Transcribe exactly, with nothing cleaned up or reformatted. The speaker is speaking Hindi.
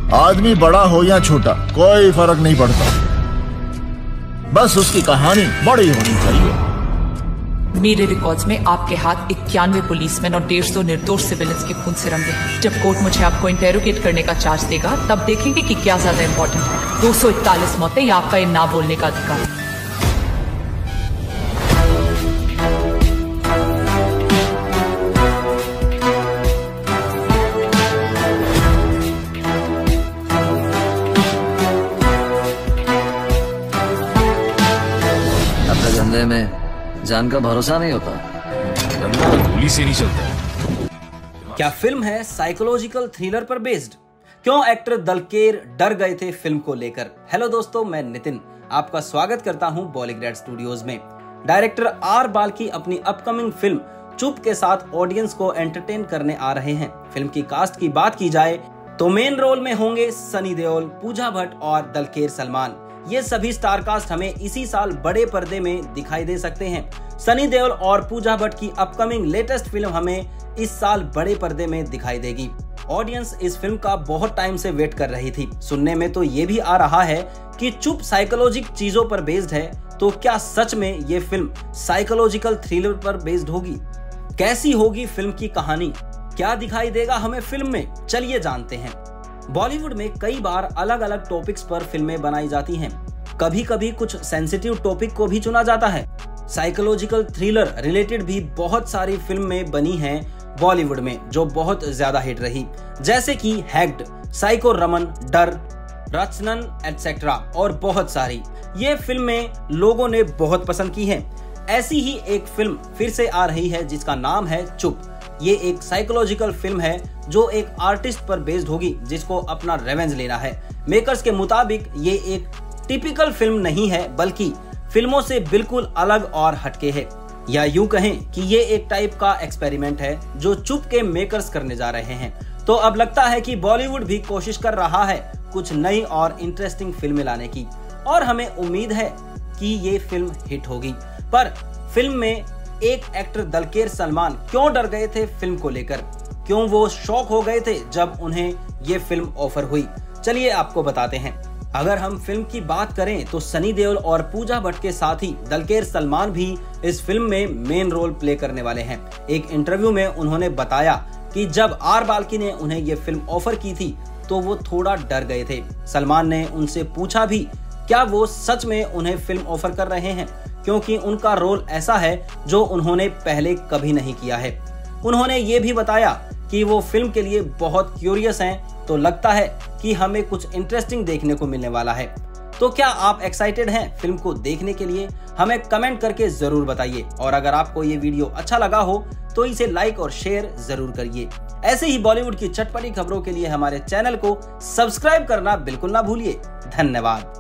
आदमी बड़ा हो या छोटा कोई फर्क नहीं पड़ता, बस उसकी कहानी बड़ी होनी चाहिए। मेरे रिकॉर्ड्स में आपके हाथ इक्यानवे पुलिसमैन और डेढ़ सौ निर्दोष सिविलियंस के खून से रंगे हैं। जब कोर्ट मुझे आपको इंटेरोगेट करने का चार्ज देगा तब देखेंगे कि क्या ज्यादा इंपॉर्टेंट है, दो सौ इकतालीस मौतें या आपका ये ना बोलने का अधिकार। अपने धंधे में जान का भरोसा नहीं होता, धंधा गोली से नहीं चलता। क्या फिल्म है साइकोलॉजिकल थ्रिलर पर बेस्ड? क्यों एक्टर दलकेर डर गए थे फिल्म को लेकर? हेलो दोस्तों, मैं नितिन आपका स्वागत करता हूं बॉलीग्रेड स्टूडियोज में। डायरेक्टर आर बाल्की अपनी अपकमिंग फिल्म चुप के साथ ऑडियंस को एंटरटेन करने आ रहे हैं। फिल्म की कास्ट की बात की जाए तो मेन रोल में होंगे सनी देओल, पूजा भट्ट और दलकेर सलमान। ये सभी स्टार कास्ट हमें इसी साल बड़े पर्दे में दिखाई दे सकते हैं। सनी देओल और पूजा भट्ट की अपकमिंग लेटेस्ट फिल्म हमें इस साल बड़े पर्दे में दिखाई देगी। ऑडियंस इस फिल्म का बहुत टाइम से वेट कर रही थी। सुनने में तो ये भी आ रहा है कि चुप साइकोलॉजिकल चीजों पर बेस्ड है, तो क्या सच में ये फिल्म साइकोलॉजिकल थ्रिलर पर बेस्ड होगी? कैसी होगी फिल्म की कहानी? क्या दिखाई देगा हमें फिल्म में? चलिए जानते हैं। बॉलीवुड में कई बार अलग अलग टॉपिक्स पर फिल्में बनाई जाती हैं। कभी कभी कुछ सेंसिटिव टॉपिक को भी चुना जाता है। साइकोलॉजिकल थ्रिलर रिलेटेड भी बहुत सारी फिल्में बनी हैं बॉलीवुड में जो बहुत ज्यादा हिट रही, जैसे कि हैक्ड, साइको रमन, डर, रचनन एटसेट्रा और बहुत सारी। ये फिल्में लोगों ने बहुत पसंद की हैं। ऐसी ही एक फिल्म फिर से आ रही है जिसका नाम है चुप। ये एक साइकोलॉजिकल फिल्म है जो एक आर्टिस्ट पर बेस्ड होगी जिसको अपना रेवेंज लेना है। मेकर्स के मुताबिक ये एक टिपिकल फिल्म नहीं है बल्कि फिल्मों से बिल्कुल अलग और हटके है, या यूं कहें कि ये एक टाइप का एक्सपेरिमेंट है जो चुप के मेकर्स करने जा रहे हैं। तो अब लगता है कि बॉलीवुड भी कोशिश कर रहा है कुछ नई और इंटरेस्टिंग फिल्में लाने की, और हमें उम्मीद है कि ये फिल्म हिट होगी। पर फिल्म में एक एक्टर दलकेर सलमान क्यों डर गए थे फिल्म को लेकर? क्यों वो शॉक हो गए थे जब उन्हें ये फिल्म ऑफर हुई? चलिए आपको बताते हैं। अगर हम फिल्म की बात करें तो सनी देओल और पूजा भट्ट के साथ ही दलकेर सलमान भी इस फिल्म में मेन रोल प्ले करने वाले हैं। एक इंटरव्यू में उन्होंने बताया कि जब आर बाल्की ने उन्हें ये फिल्म ऑफर की थी तो वो थोड़ा डर गए थे। सलमान ने उनसे पूछा भी क्या वो सच में उन्हें फिल्म ऑफर कर रहे हैं, क्योंकि उनका रोल ऐसा है जो उन्होंने पहले कभी नहीं किया है। उन्होंने ये भी बताया कि वो फिल्म के लिए बहुत क्यूरियस हैं, तो लगता है कि हमें कुछ इंटरेस्टिंग देखने को मिलने वाला है। तो क्या आप एक्साइटेड हैं फिल्म को देखने के लिए? हमें कमेंट करके जरूर बताइए, और अगर आपको ये वीडियो अच्छा लगा हो तो इसे लाइक और शेयर जरूर करिए। ऐसे ही बॉलीवुड की चटपटी खबरों के लिए हमारे चैनल को सब्सक्राइब करना बिल्कुल ना भूलिए। धन्यवाद।